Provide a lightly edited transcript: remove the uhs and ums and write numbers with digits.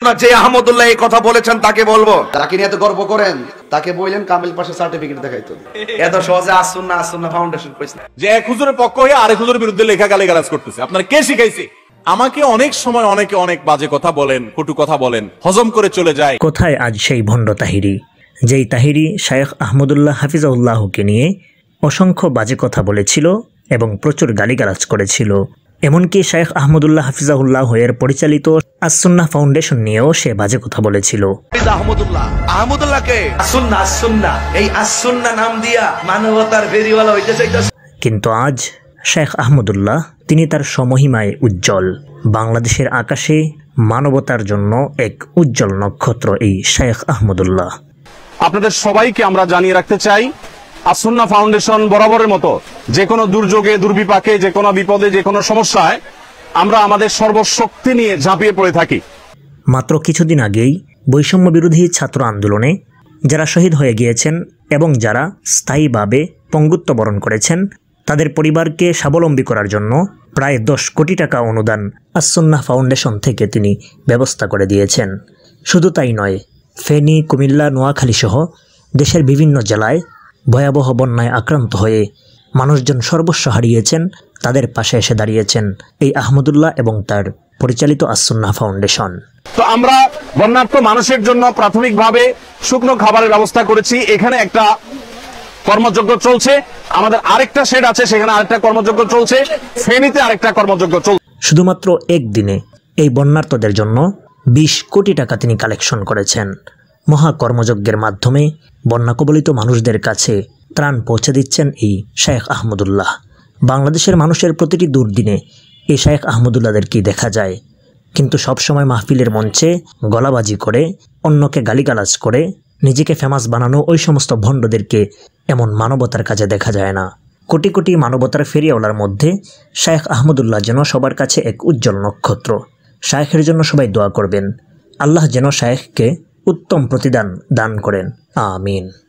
যে আহমদুল্লাহ এই কথা বলেছেন তাকে বলবো, তাকে নিয়ে এত গর্ব করেন, তাকে বললেন কামিল পাশে সার্টিফিকেট দেখাইতো। এত সহজে আসুন্নাহ ফাউন্ডেশন কইছে যে এক হুজুরের পক্ষ হয়ে আরেক হুজুরের বিরুদ্ধে লেখা গালিগালাজ করতেছে। আপনারা কে শিখাইছে? আমাকে অনেক সময় অনেকে অনেক বাজে কথা বলেন, কটু কথা বলেন, হজম করে চলে যায়। কোথায় আজ সেই ভণ্ড তাহিরি, যেই তাহিরি শায়েখ আহমদুল্লাহ হাফিজাউল্লাহকে নিয়ে অসংখ্য বাজে কথা বলেছিল এবং প্রচুর গালিগালাজ করেছিল। এমনকি শায়েখ আহমদুল্লাহ হাফিজাউল্লাহ এর পরিচালিত আস-সুন্নাহ ফাউন্ডেশন নিয়েও সে বাজে কথা বলেছিল। আহমদুল্লাহকে আসুন্নাহ এই আসুন্নাহ নাম দিয়া মানবতার ফেরিওয়ালা হইতে চাইতাছে। কিন্তু আজ শায়েখ আহমদুল্লাহ তিনি তার সমহিমায় উজ্জ্বল। বাংলাদেশের আকাশে মানবতার জন্য এক উজ্জ্বল নক্ষত্র এই শায়েখ আহমদুল্লাহ। আপনাদের সবাইকে আমরা জানিয়ে রাখতে চাই, আস-সুন্নাহ ফাউন্ডেশন বরাবরের মতো যে কোনো দুর্যোগে, দুর্বিপাকে, যে কোনো বিপদে, যে কোনো সমস্যায় আমরা আমাদের সর্বশক্তি নিয়ে ঝাঁপিয়ে পড়ে থাকি। মাত্র কিছুদিন আগেই বৈষম্য বিরোধী ছাত্র আন্দোলনে যারা শহীদ হয়ে গিয়েছেন এবং যারা স্থায়ীভাবে পঙ্গুত্ব বরণ করেছেন তাদের পরিবারকে স্বাবলম্বী করার জন্য প্রায় 10 কোটি টাকা অনুদান আস-সুন্নাহ ফাউন্ডেশন থেকে তিনি ব্যবস্থা করে দিয়েছেন। শুধু তাই নয়, ফেনী, কুমিল্লা, নোয়াখালী সহ দেশের বিভিন্ন জেলায় ভয়াবহ বন্যায় আক্রান্ত হয়ে মানুষজন সর্বস্ব হারিয়েছেন, তাদের পাশে এসে দাঁড়িয়েছেন এই আহমদুল্লাহ এবং তার পরিচালিত আস-সুন্নাহ ফাউন্ডেশন। তো আমরা বন্যার্ত মানুষের জন্য প্রাথমিকভাবে শুকনো খাবারের ব্যবস্থা করেছি। এখানে একটা কর্মযজ্ঞ চলছে, আমাদের আরেকটা শেড আছে, সেখানে আরেকটা কর্মযজ্ঞ চলছে, ফেনীতে আরেকটা কর্মযজ্ঞ চলছে। শুধুমাত্র একদিনে এই বন্যার্তদের জন্য 20 কোটি টাকা তিনি কালেকশন করেছেন। মহা কর্মযজ্ঞের মাধ্যমে বন্যা কবলিত মানুষদের কাছে ত্রাণ পৌঁছে দিচ্ছেন এই শায়েখ আহমদুল্লাহ। বাংলাদেশের মানুষের প্রতিটি দুর্দিনে এই শায়েখ আহমদুল্লাহদেরকে দেখা যায়, কিন্তু সবসময় মাহফিলের মঞ্চে গলাবাজি করে, অন্যকে গালিগালাজ করে নিজেকে ফেমাস বানানো ওই সমস্ত ভণ্ডদেরকে এমন মানবতার কাজে দেখা যায় না। কোটি কোটি মানবতার ফেরিওয়ালার মধ্যে শায়েখ আহমদুল্লাহ যেন সবার কাছে এক উজ্জ্বল নক্ষত্র। শায়েখের জন্য সবাই দোয়া করবেন, আল্লাহ যেন শায়েখকে উত্তম প্রতিদান দান করেন। আমিন।